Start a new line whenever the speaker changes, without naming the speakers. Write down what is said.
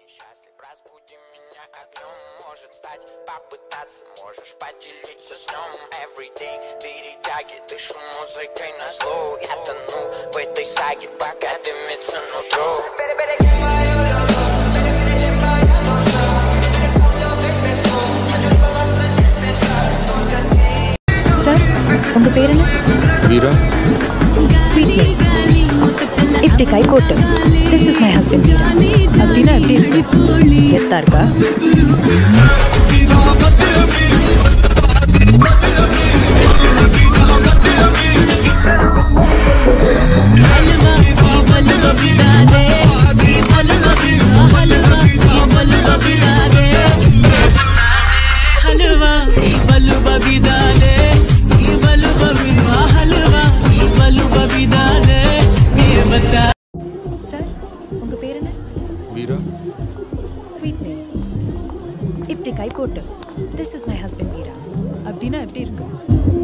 счастлив, разбуди меня огнем. Может стать, попытаться, можешь поделиться сном. Everyday перетяги, дышу музыкой на зло. Я тону в этой саге, пока дымится нутро. Перебереги мою любовь, перебереги мою душу. Перестану выпить сон, хочу любоваться не спеша. Только ты.
Sir, உங்க பேர் என்ன?
வீரா.
Sweet name. இப்படி கை போட்டு This is my husband வீரா அப்படின்னா எப்படி இருக்கு? கெத்தா இருக்கா? Sir, உங்க பேர் என்ன?
வீரா.
Sweet name. இப்படி கை போட்டு This is my husband வீரா அப்படின்னா எப்படி இருக்கு?